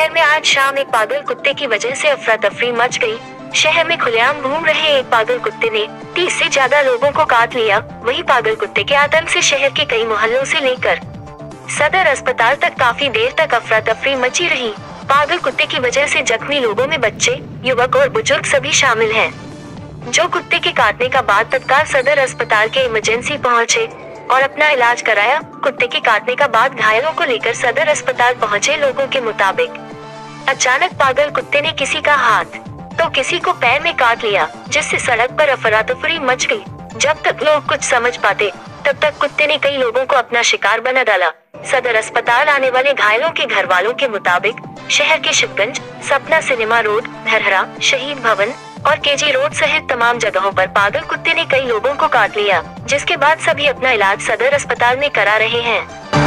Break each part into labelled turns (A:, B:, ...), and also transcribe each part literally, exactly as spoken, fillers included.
A: शहर में आज शाम एक पागल कुत्ते की वजह से अफरा तफरी मच गई। शहर में खुलेआम घूम रहे एक पागल कुत्ते ने तीस से ज्यादा लोगों को काट लिया। वही पागल कुत्ते के आतंक से शहर के कई मोहल्लों से लेकर सदर अस्पताल तक काफी देर तक अफरा तफरी मची रही। पागल कुत्ते की वजह से जख्मी लोगों में बच्चे, युवक और बुजुर्ग सभी शामिल हैं, जो कुत्ते के काटने का बाद तत्काल सदर अस्पताल के इमरजेंसी पहुंचे और अपना इलाज कराया। कुत्ते के काटने का बाद घायलों को लेकर सदर अस्पताल पहुंचे लोगों के मुताबिक अचानक पागल कुत्ते ने किसी का हाथ तो किसी को पैर में काट लिया, जिससे सड़क पर अफरा-तफरी मच गई। जब तक लोग कुछ समझ पाते तब तक कुत्ते ने कई लोगों को अपना शिकार बना डाला। सदर अस्पताल आने वाले घायलों के घर वालों के मुताबिक शहर के शिवगंज, सपना सिनेमा रोड, धरहरा, शहीद भवन और केजी रोड सहित तमाम जगहों पर पागल कुत्ते ने कई लोगों को काट लिया, जिसके बाद सभी अपना इलाज सदर अस्पताल में करा रहे हैं।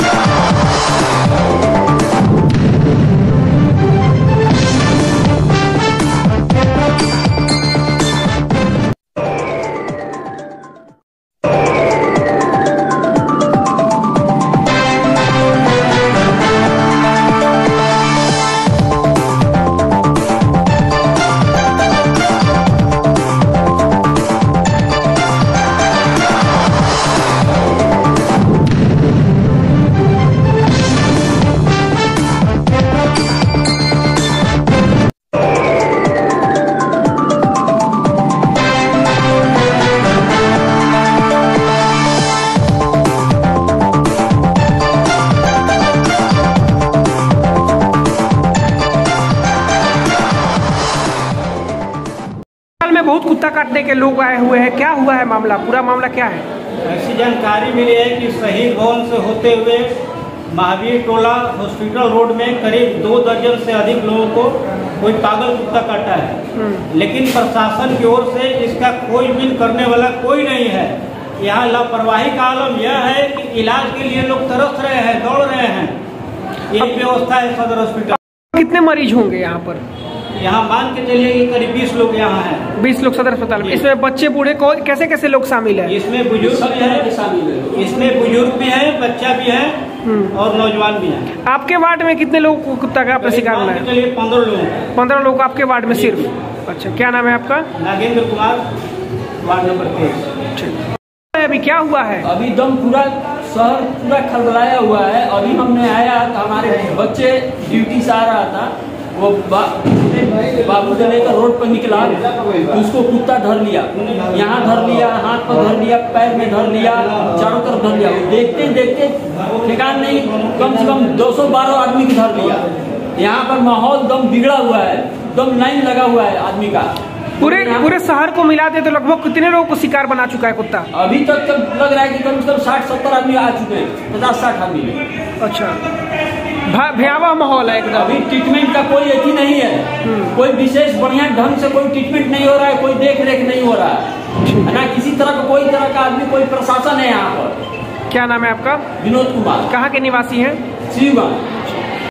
B: में बहुत कुत्ता काटने के लोग आए हुए हैं, क्या हुआ है मामला, पूरा मामला क्या है?
C: ऐसी जानकारी मिली है कि शहीद भवन से होते हुए महावीर टोला हॉस्पिटल रोड में करीब दो दर्जन से अधिक लोगों को कोई पागल कुत्ता काटा है, लेकिन प्रशासन की ओर से इसका कोई बिल करने वाला कोई नहीं है। यहाँ लापरवाही का आलम यह है कि इलाज के लिए लोग तरस रहे हैं, दौड़ रहे हैं। यही व्यवस्था है सदर हॉस्पिटल।
B: कितने मरीज होंगे यहाँ पर?
C: यहाँ मान के चलिए कि करीब बीस लोग यहाँ हैं।
B: बीस लोग सदर अस्पताल में। इसमें बच्चे बूढ़े को कैसे कैसे लोग शामिल हैं?
C: इसमें बुजुर्ग भी है, इसमें बुजुर्ग भी है, बच्चा भी है और नौजवान भी है।
B: आपके वार्ड में कितने लोग को कुत्ता का आपने शिकार बनाया?
C: चलिए पंद्रह लोग।
B: पंद्रह लोग आपके वार्ड में सिर्फ? अच्छा, क्या नाम है आपका?
C: नागेंद्र कुमार, वार्ड नंबर तेईस।
B: अभी क्या हुआ है?
D: अभी दम पूरा शहर पूरा खलबलाया हुआ है। अभी हमने आया तो हमारे बच्चे ड्यूटी से आ रहा था, वो बा, बाबू से लेकर रोड पर निकला तो उसको कुत्ता धर लिया, यहाँ धर लिया, हाथ पर धर लिया, पैर में धर लिया, चारों तरफ धर लिया। देखते देखते ठिकान नहीं, कम से कम दो सौ बारह आदमी को धर लिया। यहाँ पर माहौल दम बिगड़ा हुआ है, दम लाइन लगा हुआ है आदमी का।
B: पूरे पूरे शहर को मिला दे तो लगभग कितने लोगों को शिकार बना चुका है कुत्ता?
D: अभी तक तो लग रहा है कि कम से कम साठ सत्तर आदमी आ चुके हैं, पचास साठ आदमी।
B: अच्छा, भयावह माहौल है एकदम।
D: अभी ट्रीटमेंट का कोई एक ही नहीं है, कोई विशेष बढ़िया ढंग से कोई ट्रीटमेंट नहीं हो रहा है, कोई देख रेख नहीं हो रहा है ना, किसी तरह का कोई तरह का आदमी, कोई प्रशासन है यहाँ पर।
B: क्या नाम है आपका?
D: विनोद कुमार।
B: कहाँ के निवासी हैं?
D: शिवगंज।